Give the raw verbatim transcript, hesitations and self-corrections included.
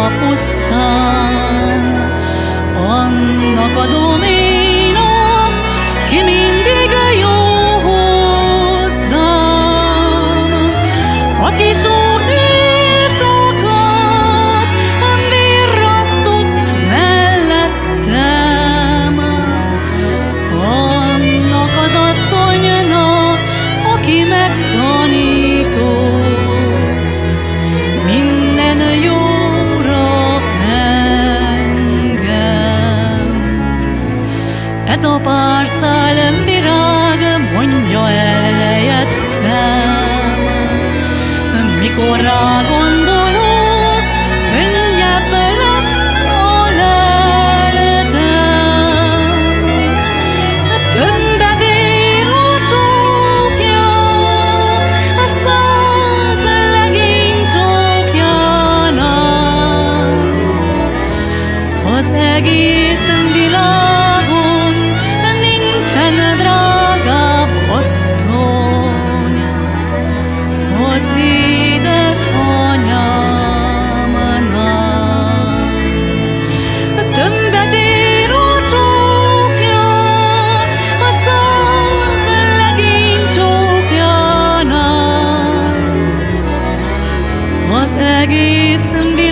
a pusztán. Annak adom én azt, ki mindig jó hozzám, aki sok éjszakát virrasztott mellettem. Annak az asszonynak, aki megtanított minden jóra engem. Ez a pár szál virág mondja el helyettem, mikor rá gondolok, könnyebb lesz a lelkem. Többet ér a csókja a száz legény csókjánál. Az egész világon nincsen drágább asszony az édesanyámnál. Többet ér a csókja a száz legény csókjánál. Az egész